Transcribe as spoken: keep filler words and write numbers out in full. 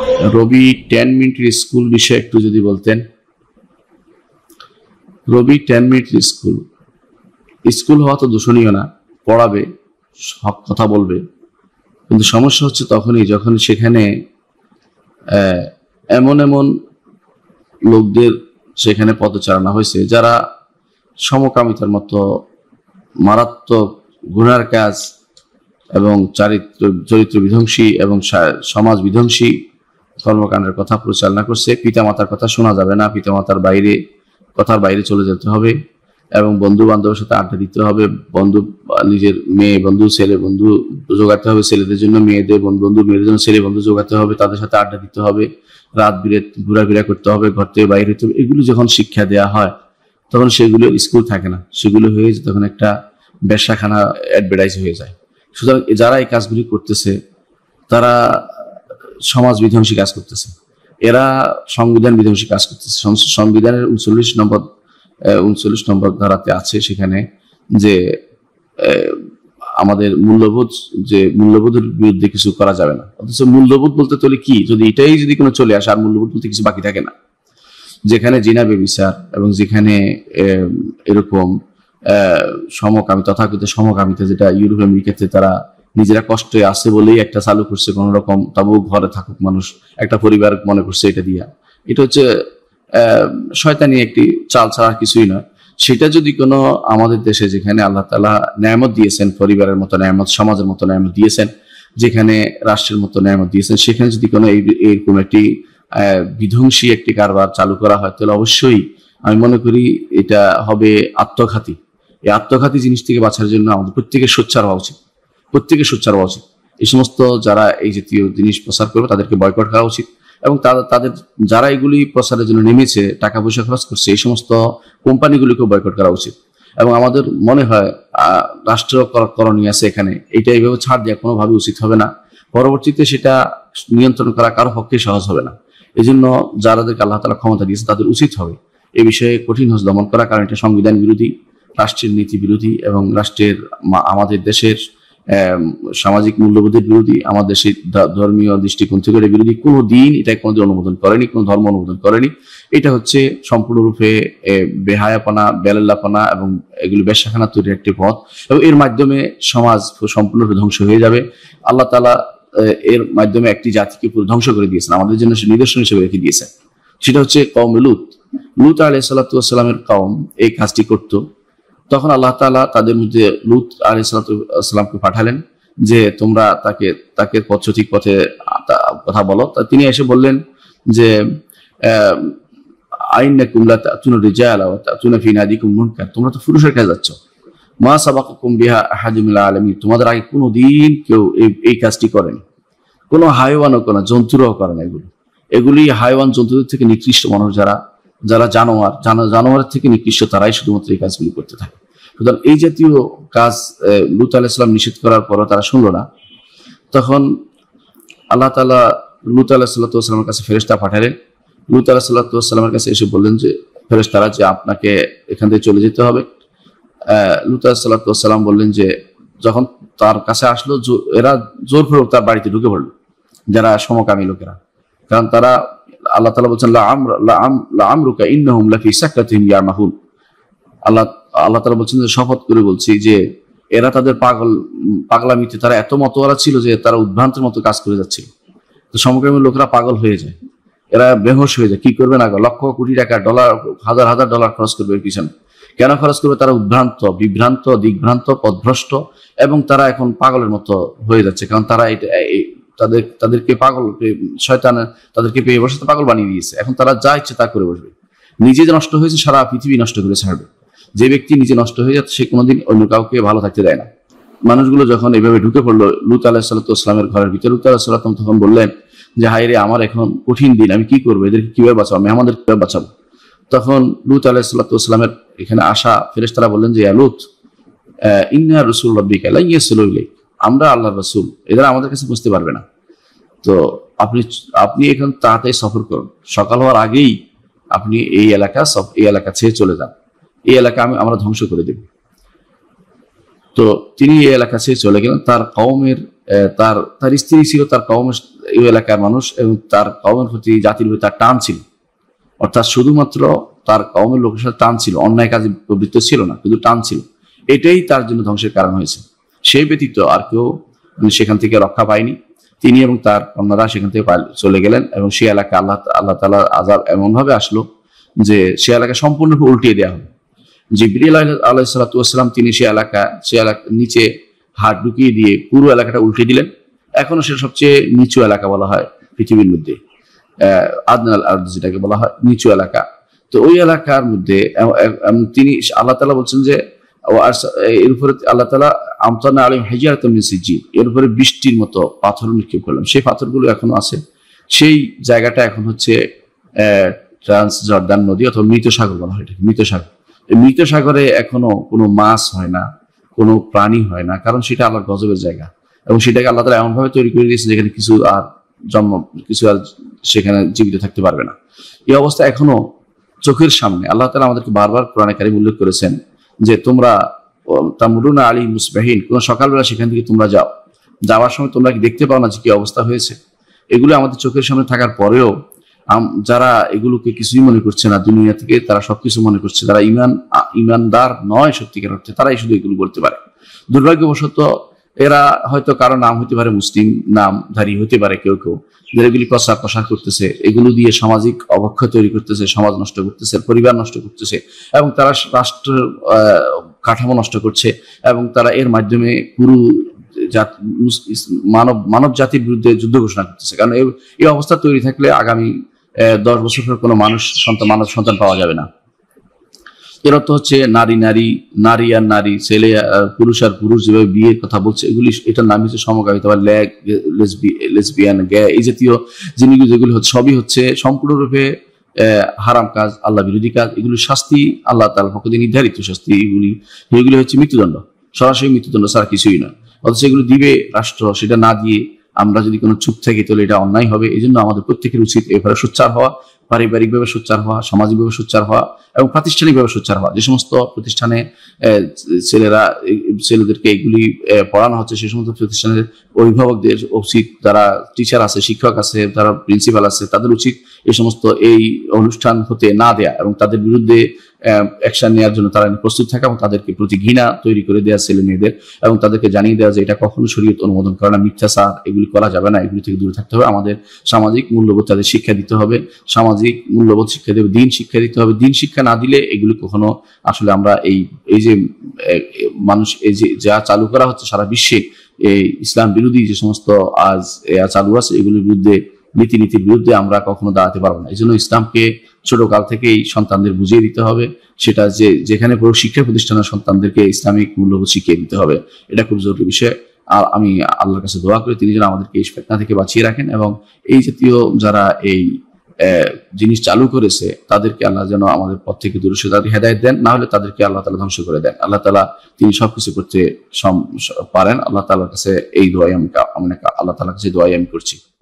রবি ten মিনিটের school বিষয়ে একটু যদি বলতেন। রবি টেন মিনিটের স্কুল স্কুল হওয়া তো দূষণীয় না, পড়াবে, সব কথা বলবে, কিন্তু সমস্যা হচ্ছে তখনই যখন সেখানে এমন এমন লোকদের সেখানে পদচারণা হয়েছে যারা সমকামিতার মতো মারাত্মক গুনার কাজ এবং চারিত্র চরিত্র বিধ্বংসী এবং সমাজ বিধ্বংসী কর্মকাণ্ডের কথা পরিচালনা করছে। পিতামাতার কথা শোনা যাবে না, পিতামাতার বাইরে কথার বাইরে চলে যেতে হবে এবং বন্ধু বান্ধবের সাথে আড্ডা দিতে হবে, বন্ধু নিজের মেয়ে বন্ধু ছেলে বন্ধু জোগাতে হবে, ছেলেদের জন্য মেয়েদের বন্ধু মেয়েদের জন্য ছেলে বন্ধু জোগাতে হবে, তাদের সাথে আড্ডা দিতে হবে, রাত বিরে ঘোরাফেরা করতে হবে, ঘর থেকে বাইরে হতে হবে। এগুলো যখন শিক্ষা দেওয়া হয় তখন সেগুলো স্কুল থাকে না, সেগুলো হয়ে যায় তখন একটা ব্যবসাখানা অ্যাডভার্টাইজ হয়ে যায়। সুতরাং যারা এই কাজগুলি করতেছে তারা সমাজ বিধ্বংসী কাজ করতেছে, এরা সংবিধান বিধ্বংসী কাজ করতেছে। সংবিধানের উনচল্লিশ নম্বর উনচল্লিশ নম্বর ধারাতে আছে সেখানে যে আমাদের মূল্যবোধ যে মূল্যবোধের বিরুদ্ধে কিছু করা যাবে না। অথচ মূল্যবোধ বলতে তাহলে কি, যদি এটাই যদি কোনো চলে আসে আর মূল্যবোধ বলতে কিছু বাকি থাকে না। যেখানে জিনা বেবিচার এবং যেখানে এরকম সমকামী তথাকথিত সমকামিতা যেটা ইউরোপ আমেরিকাতে তারা নিজেরা কষ্টে আছে বলেই একটা চালু করছে কোন রকম, তবু ঘরে থাকুক মানুষ, একটা পরিবার মনে করছে এটা দিয়া, এটা হচ্ছে আহ শয়তানি একটি চাল ছাড়া কিছুই নয়। সেটা যদি কোনো আমাদের দেশে যেখানে আল্লাহ তাআলা নেয়ামত দিয়েছেন, পরিবারের মতো নেয়ামত, সমাজের মতো নেয়ামত দিয়েছেন, যেখানে রাষ্ট্রের মতো নেয়ামত দিয়েছেন, সেখানে যদি কোনো এইরকম একটি আহ বিধ্বংসী একটি কারবার চালু করা হয় তাহলে অবশ্যই আমি মনে করি এটা হবে আত্মঘাতী। এই আত্মঘাতী জিনিস থেকে বাঁচার জন্য আমাদের প্রত্যেকের সোচ্চার হওয়া উচিত, প্রত্যেকের সোচ্চার হওয়া উচিত। এই সমস্ত যারা এই জাতীয় জিনিস প্রচার করবে তাদেরকে বয়কট করা উচিত এবং তাদের যারা এগুলি প্রচারের জন্য নেমেছে, টাকা পয়সা খরচ করছে, এই সমস্ত কোম্পানিগুলিকেও বয়কট করা উচিত। এবং আমাদের মনে হয় আহ রাষ্ট্র করণীয় আছে এখানে, এইটা এইভাবে ছাড় দেওয়া কোনোভাবে উচিত হবে না। পরবর্তীতে সেটা নিয়ন্ত্রণ করা কারো পক্ষে সহজ হবে না। এই জন্য যারাদেরকে আল্লাহ তাআলা ক্ষমতা দিয়েছে তাদের উচিত হবে এই বিষয়ে কঠিন হস্ত দমন করা, কারণ এটা সংবিধান বিরোধী, রাষ্ট্রের নীতি বিরোধী এবং রাষ্ট্রের আমাদের দেশের সামাজিক মূল্যবোধের বিরোধী, আমাদের দেশের ধর্মীয় দৃষ্টিকোণ থেকে বিরোধী। কোনো দিন এটা কোনোদিন অনুমোদন করেনি, কোনো ধর্ম অনুমোদন করেনি। এটা হচ্ছে সম্পূর্ণরূপে বেহায়াপনা, বেলাল্লাপনা এবং এগুলো বেশ্যাখানা তৈরির একটি পথ এবং এর মাধ্যমে সমাজ সম্পূর্ণরূপে ধ্বংস হয়ে যাবে। আল্লাহ তাআলা এর মাধ্যমে একটি জাতিকে পুরো ধ্বংস করে দিয়েছেন, আমাদের জন্য সে নিদর্শন হিসেবে রেখে দিয়েছেন। সেটা হচ্ছে কওমে লূত। লূত আলাইহিস সালাতু ওয়াস সালামের কওম এই কাজটি করত। তখন আল্লাহ তাআলা তাদের মধ্যে লূত আলাইহিস সালাতু ওয়াস সালামকে পাঠালেন যে তোমরা তাকে তাকে পথ সঠিক পথে কথা বলো। তিনি এসে বললেন যে আইন্নাকুম লা তাতুনা রিজালা ওয়া তাতুনা ফি নাদিকুম মুনকার, তোমরা তো পুরুষের কাছে যাচ্ছ। মা সাবাকাকুম বিহা আহাদুম মিনাল আলামিন, তোমাদের আগে কোনোদিন কেউ এই এই কাজটি করেনি, কোনো হাইওয়ানও কোনো জন্তুরও করে না। এগুলো এগুলি হাইওয়ান জন্তুদের থেকে নিকৃষ্ট মানুষ, যারা যারা জানোয়ার জানোয়ারের থেকে নিকৃষ্ট, তারাই শুধুমাত্র এই কাজগুলি করতে থাকে। সুতরাং এই জাতীয় কাজ লূত আলাইহিস সালাম নিষেধ করার পরও তারা শুনলো না। তখন আল্লাহ তাআলা লূত আলাইহিস সালামের কাছে ফেরেশতা পাঠালেন। লূত আলাইহিস সালামের কাছে এসে বললেন যে ফেরেশতারা যে আপনাকে এখান থেকে চলে যেতে হবে। আহ লূত আলাইহিস সালাম বললেন যে যখন তার কাছে আসলো এরা জোরপূর্বক তার বাড়িতে ঢুকে পড়লো, যারা সমকামী লোকেরা, কারণ তারা আল্লাহ তাআলা বলছেন লাআমরুকা ইন্নাহুম লাফি সাকরাতিহিম ইয়ামাহুন। আল্লাহ আল্লাহ তাআলা বলছেন যে শপথ করে বলছি যে এরা তাদের পাগল পাগলামিতে তারা এত মতওয়ারা ছিল যে তারা উদ্ভ্রান্তের মতো কাজ করে যাচ্ছিল। তো সমকামী লোকেরা পাগল হয়ে যায়, এরা বেহুশ হয়ে যায়, কি করবে না, লক্ষ কোটি টাকা ডলার হাজার হাজার ডলার খরচ করবে এর পিছনে। কেন খরচ করবে? তারা উদ্ভ্রান্ত, বিভ্রান্ত, দিগ্ভ্রান্ত, পথভ্রষ্ট এবং তারা এখন পাগলের মতো হয়ে যাচ্ছে, কারণ তারা তাদের তাদেরকে পাগল শয়তান তাদেরকে পেয়ে বসে পাগল বানিয়ে দিয়েছে। এখন তারা যা ইচ্ছে তা করে বসবে, নিজে যে নষ্ট হয়েছে সারা পৃথিবী নষ্ট করে ছাড়বে। যে ব্যক্তি নিজে নষ্ট হয়ে যাচ্ছে সে কোনোদিন অন্য কাউকে ভালো থাকতে দেয় না। মানুষগুলো যখন এইভাবে ঢুকে পড়লো লূত আলাইহিস সালামের ঘরের ভিতরে, লূত আলাইহিস সালাম তখন বললেন যে হায় রে, আমার এখন কঠিন দিন, আমি কি করবো, এদেরকে কিভাবে বাঁচাবো, আমি আমাদের কিভাবে বাঁচাবো। তখন লূত আলাইহিস সালামের এখানে আসা ফেরেশতারা বললেন যে ইয়া লূত ইন্না রাসূল রাব্বিকা লা ইয়াসিলু ইলাইক, আমরা আল্লাহর রাসূল, এরা আমাদের কাছে বুঝতে পারবে না। তো আপনি আপনি এখন তাড়াতাড়ি সফর করুন, সকাল হওয়ার আগেই আপনি এই এলাকা সব এই এলাকা ছেড়ে চলে যান, এই এলাকা আমি আমরা ধ্বংস করে দেব। তো তিনি এই এলাকা ছেড়ে চলে গেলেন। তার কওমের তার তার স্ত্রী ছিল, তার কওমের এই এলাকার মানুষ, এবং তার কওমের প্রতি, জাতির প্রতি তার টান ছিল। অর্থাৎ শুধুমাত্র তার কওমের লোকের সাথে টান ছিল, অন্যায় কাজে প্রবৃত্ত ছিল না, কিন্তু টান ছিল। এটাই তার জন্য ধ্বংসের কারণ হয়েছে। সেই ব্যতীত আর কেউ সেখান থেকে রক্ষা পায়নি। তিনি এবং তার কন্যারা সেখান থেকে চলে গেলেন, এবং সেই এলাকা আল্লাহ আল্লাহ তাআলার আযাব এমন ভাবে আসলো যে সে এলাকা সম্পূর্ণরূপে উল্টিয়ে দেওয়া হবে। জিবরিল আলাইহিস সালাতু ওয়াস সালাম তিনি সে এলাকা সে এলাকা নিচে হাত ঢুকিয়ে দিয়ে পুরো এলাকাটা উল্টে দিলেন। এখনো সেটা সবচেয়ে নিচু এলাকা বলা হয় পৃথিবীর মধ্যে, আহ আদনাল আরদ যেটাকে বলা হয়, নিচু এলাকা। তো ওই এলাকার মধ্যে তিনি আল্লাহ তাআলা বলছেন যে এর উপরে আল্লাহ তাআলা আমতানা আলাইহিম হিজারাতাম মিন সিজ্জিল, এর উপরে বৃষ্টির মতো পাথর নিক্ষেপ করলাম। সেই পাথরগুলো এখনো আছে। সেই জায়গাটা এখন হচ্ছে আহ ট্রান্স জর্দান নদী অথবা মৃত সাগর বলা হয় এটাকে, মৃত সাগর। এই মৃত সাগরে এখনো কোনো মাছ হয় না, কোনো প্রাণী হয় না, কারণ সেটা আল্লাহর গজবের জায়গা, এবং সেটাকে আল্লাহ তাআলা এমন ভাবে তৈরি করে দিয়েছে যেখানে কিছু আর জন্ম কিছু আর সেখানে জীবিত থাকতে পারবে না। এই অবস্থা এখনো চোখের সামনে। আল্লাহ তাআলা আমাদেরকে বারবার কোরআনে কারীম উল্লেখ করেছেন যে তোমরা তামুরুনা আলাইহিম মুসবিহিন, কোন সকালবেলা সেখান থেকে তোমরা যাও, যাওয়ার সময় তোমরা কি দেখতে পাও না যে কি অবস্থা হয়েছে? এগুলো আমাদের চোখের সামনে থাকার পরেও যারা এগুলোকে কিছুই মনে করছে না, দুনিয়া থেকে তারা সবকিছু মনে করছে, তারা ইমান ইমানদার নয় সত্যিকার অর্থে, তারাই শুধু এগুলো করতে পারে। দুর্ভাগ্যবশত এরা হয়তো কারো নাম হতে পারে মুসলিম, নামধারী হতে পারে কেউ কেউ, এগুলি প্রচার প্রসার করতেছে, এগুলো দিয়ে সামাজিক অবক্ষয় তৈরি করতেছে, সমাজ নষ্ট করতেছে, পরিবার নষ্ট করতেছে, এবং তারা রাষ্ট্রের কাঠামো নষ্ট করছে, এবং তারা এর মাধ্যমে পুরো মানব মানব জাতির বিরুদ্ধে যুদ্ধ ঘোষণা করতেছে। কারণ এই অবস্থা তৈরি থাকলে আগামী দশ বছর পর কোনো মানুষ সন্তান মানব সন্তান পাওয়া যাবে না। এর অর্থ হচ্ছে নারী নারী নারী আর নারী, ছেলে পুরুষ আর পুরুষ যেভাবে বিয়ের কথা বলছে, এগুলি এটার নাম হচ্ছে সমকামিতা বা ল্যাগ, লেসবিয়ান, গে, এই জাতীয় জিনিসগুলো যেগুলি হচ্ছে সবই হচ্ছে সম্পূর্ণরূপে হারাম কাজ, আল্লাহ বিরোধী কাজ। এগুলি শাস্তি আল্লাহ তাআলার পক্ষ থেকে নির্ধারিত শাস্তি, এগুলি এগুলি হচ্ছে মৃত্যুদণ্ড, সরাসরি মৃত্যুদণ্ড ছাড়া কিছুই নয়। অথচ এগুলো দিবে রাষ্ট্র, সেটা না দিয়ে আমরা যদি কোনো চুপ থাকি তাহলে এটা অন্যায় হবে। এই জন্য আমাদের প্রত্যেকের উচিত এভাবে সোচ্চার হওয়া, পারিবারিকভাবে সোচ্চার হওয়া, সামাজিকভাবে সোচ্চার হওয়া, এবং প্রাতিষ্ঠানিকভাবে সোচ্চার হওয়া। যে সমস্ত প্রতিষ্ঠানে ছেলেরা ছেলেদেরকে এগুলি পড়ানো হচ্ছে, সেই সমস্ত প্রতিষ্ঠানের অভিভাবকদের উচিত, যারা টিচার আছে, শিক্ষক আছে, যারা প্রিন্সিপাল আছে, তাদের উচিত এই সমস্ত এই অনুষ্ঠান হতে না দেয়া, এবং তাদের বিরুদ্ধে অ্যাকশন নেওয়ার জন্য তারা প্রস্তুত থাকা, এবং তাদেরকে প্রতি ঘৃণা তৈরি করে দেওয়া ছেলে মেয়েদের, এবং তাদেরকে জানিয়ে দেওয়া যে এটা কখনো শরীয়ত অনুমোদন করে না, মিথ্যাচার, এগুলি করা যাবে না, এগুলি থেকে দূরে থাকতে হবে। আমাদের সামাজিক মূল্যবোধ তাদের শিক্ষা দিতে হবে, সামাজিক মূল্যবোধ শিক্ষা দেবে, দিন শিক্ষা দিতে হবে। দিন শিক্ষা না দিলে এগুলি কখনো আসলে আমরা এই এই যে মানুষ এই যে যা চালু করা হচ্ছে সারা বিশ্বে, এই ইসলাম বিরোধী যে সমস্ত আজ চালু আছে, এগুলির বিরুদ্ধে, নীতিনীতির বিরুদ্ধে আমরা কখনো দাঁড়াতে পারবো না। এই জন্য ইসলামকে ছোট কাল থেকেই সন্তানদের বুঝিয়ে দিতে হবে, সেটা যে যেখানে পুরো শিক্ষা প্রতিষ্ঠানের সন্তানদেরকে ইসলামিক মূল্যবোধ শিখিয়ে দিতে হবে। এটা খুব জরুরি বিষয়। আর আমি আল্লাহর কাছে দোয়া করি তিনি যেন আমাদেরকে এই ফিতনা থেকে বাঁচিয়ে রাখেন, এবং এই জাতীয় যারা এই জিনিস চালু করেছে তাদেরকে আল্লাহ যেন আমাদের পথ থেকে দূরে সরিয়ে তাদের হেদায়েত দেন, না হলে তাদেরকে আল্লাহ তাআলা ধ্বংস করে দেন। আল্লাহ তাআলা তিনি সবকিছু করতে পারেন। আল্লাহ তাআলার কাছে এই দোয়াই আমি আল্লাহ তাআলার কাছে দোয়াই আমি করছি।